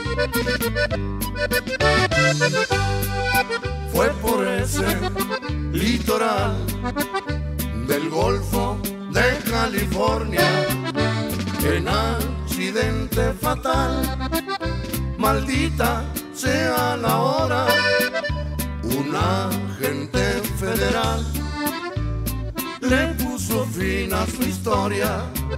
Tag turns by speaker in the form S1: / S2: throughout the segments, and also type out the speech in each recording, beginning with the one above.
S1: Fue por ese litoral del Golfo de California, en accidente fatal, maldita sea la hora, un agente federal le puso fin a su historia.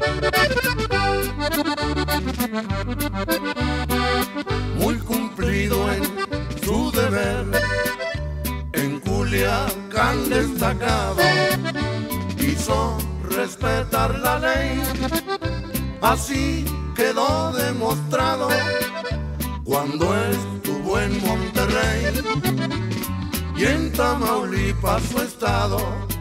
S1: Muy cumplido en su deber, en Culiacán destacado, hizo respetar la ley. Así quedó demostrado cuando estuvo en Monterrey y en Tamaulipas su estado.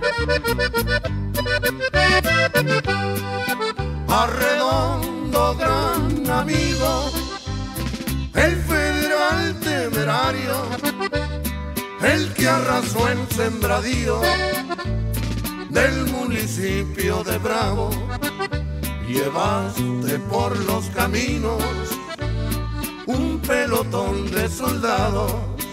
S1: Arredondo, gran amigo, el federal temerario, el que arrasó en sembradío del municipio de Bravo. Llevaste por los caminos un pelotón de soldados.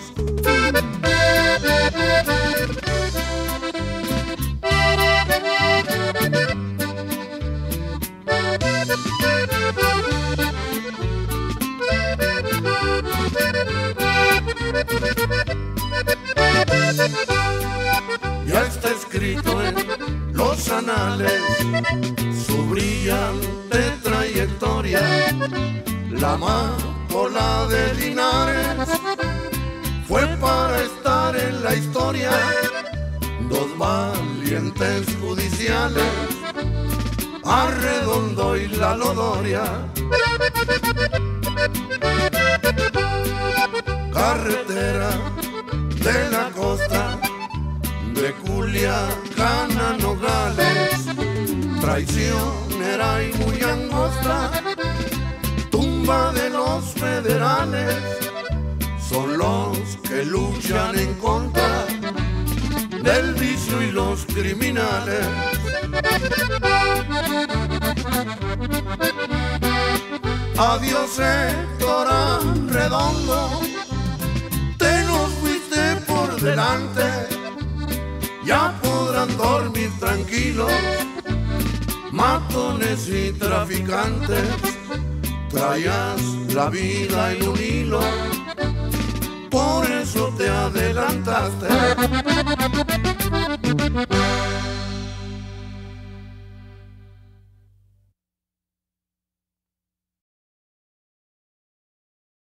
S1: Ya está escrito en los anales su brillante trayectoria, la amapola de Linares fue para estar en la historia. Dos valientes judiciales, Arredondo y la Lodoria. Carretera de la costa de Culiacán a Nogales, traicionera y muy angosta, tumba de los federales, son los que luchan en contra del vicio y los criminales. Adiós Héctor Arredondo, te nos fuiste por delante, ya podrán dormir tranquilos matones y traficantes. Traías la vida en un hilo, por eso te adelantaste.